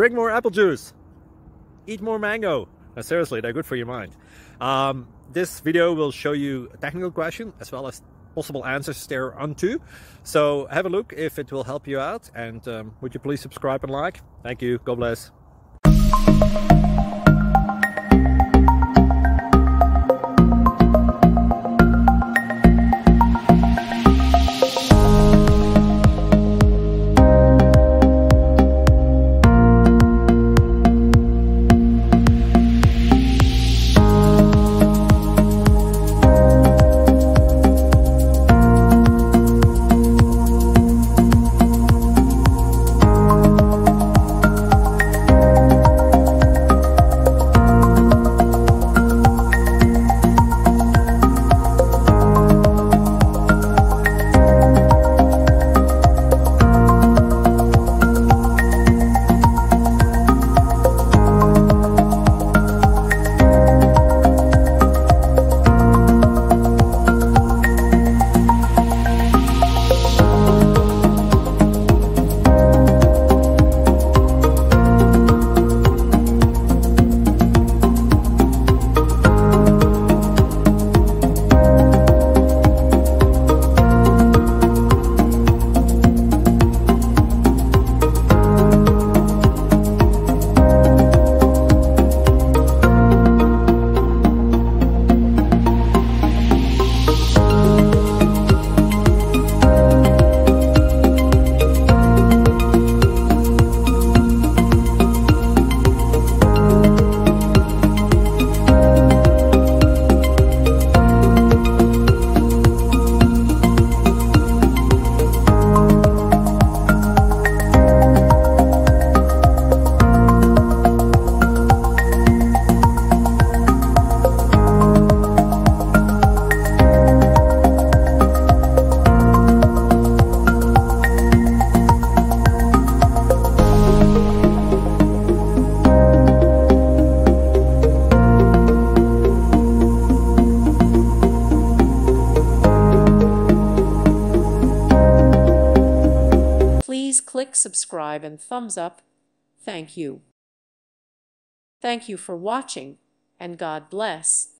drink more apple juice, eat more mango. Seriously, they're good for your mind. This video will show you a technical question as well as possible answers thereunto. So have a look if it will help you out, and would you please subscribe and like? Thank you. God bless. Please click subscribe and thumbs up. Thank you. Thank you for watching, and God bless.